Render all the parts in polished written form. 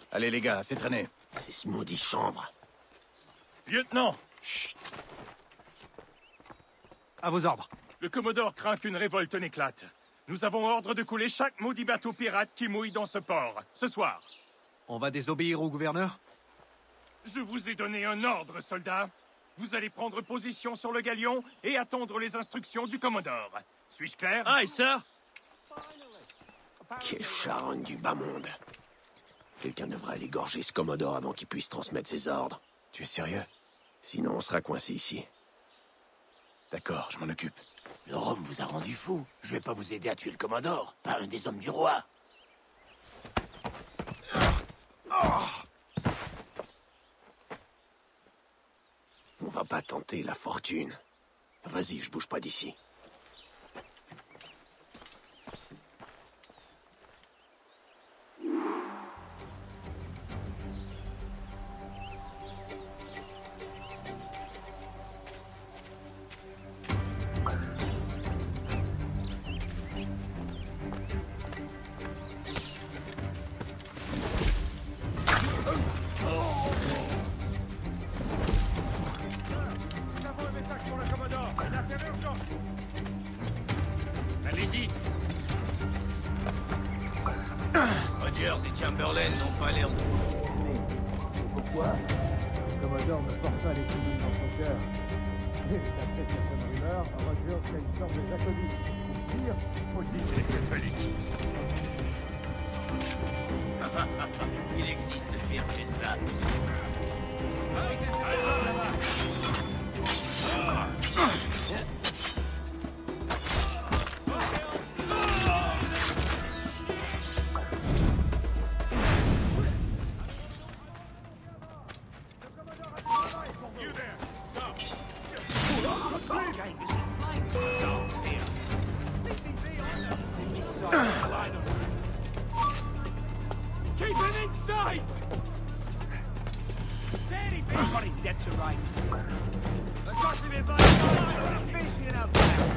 Allez les gars, c'est traîné. C'est ce maudit chanvre. Lieutenant! Chut. À vos ordres. Le Commodore craint qu'une révolte n'éclate. Nous avons ordre de couler chaque maudit bateau pirate qui mouille dans ce port, ce soir. On va désobéir au gouverneur? Je vous ai donné un ordre, soldat. Vous allez prendre position sur le galion et attendre les instructions du Commodore. Suis-je clair? Aye, sir. Quelle charogne du bas monde. Quelqu'un devrait aller gorger ce Commodore avant qu'il puisse transmettre ses ordres. Tu es sérieux? Sinon, on sera coincé ici. D'accord, je m'en occupe. Le rhum vous a rendu fou. Je vais pas vous aider à tuer le Commodore, pas un des hommes du roi. On va pas tenter la fortune. Vas-y, je bouge pas d'ici. Allez-y. Rogers et Chamberlain n'ont pas l'air de... Pourquoi le Commodore ne porte pas les civils dans son cœur. Et d'après certaines rumeurs, Rogers a une sorte de jacobite. Ou pire, faut le dire. Les catholiques. Il existe pire que ça. Keep him in sight! Danny, he's got him dead to rights. I got him in my facing up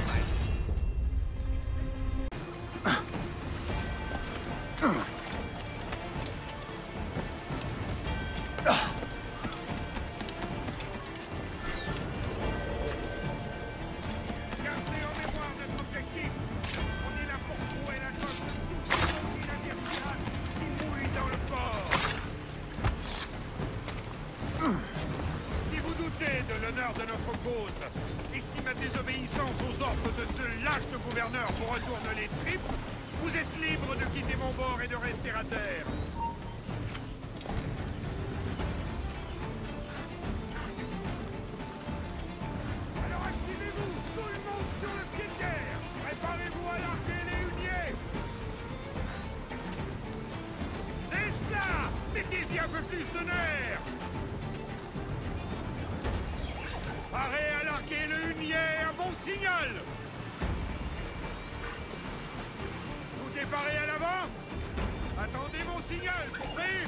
Gardez en mémoire notre objectif. On est là pour trouver la coque de tout le navire pirate qui mouille dans le port. Si vous doutez de l'honneur de notre cause, et si ma désobéissance aux ordres de ce lâche de gouverneur vous retourne les tripes, vous êtes libre de quitter mon bord et de rester à terre. Alors activez-vous, tout le monde sur le pied de guerre. Préparez-vous à larguer les huniers. C'est ça! Mettez-y un peu plus de nerfs. Parez à larguer le hunier, un bon signal. Vous déparez à l'avant. Attendez mon signal, compris?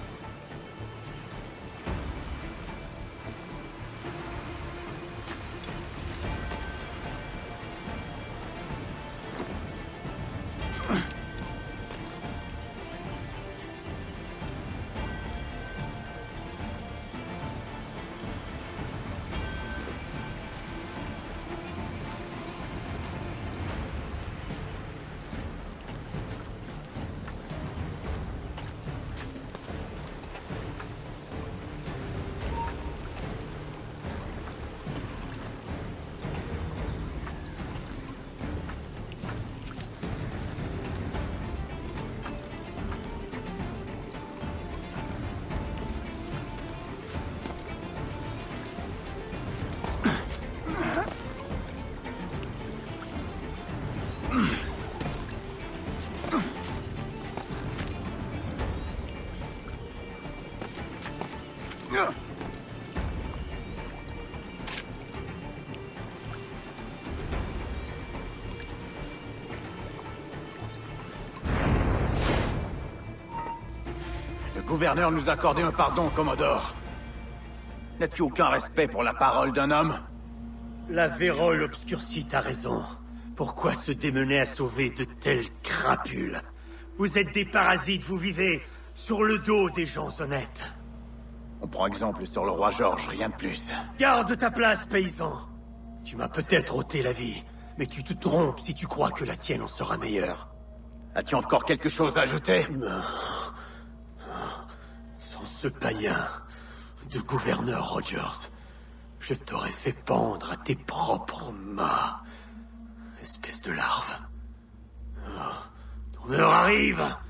Le gouverneur nous a accordé un pardon, Commodore. N'as-tu aucun respect pour la parole d'un homme? La vérole obscurcie a raison. Pourquoi se démener à sauver de telles crapules? Vous êtes des parasites, vous vivez sur le dos des gens honnêtes. On prend exemple sur le roi George, rien de plus. Garde ta place, paysan. Tu m'as peut-être ôté la vie, mais tu te trompes si tu crois que la tienne en sera meilleure. As-tu encore quelque chose à ajouter? Sans ce païen de gouverneur Rogers, je t'aurais fait pendre à tes propres mâts. Espèce de larve. Ton heure arrive.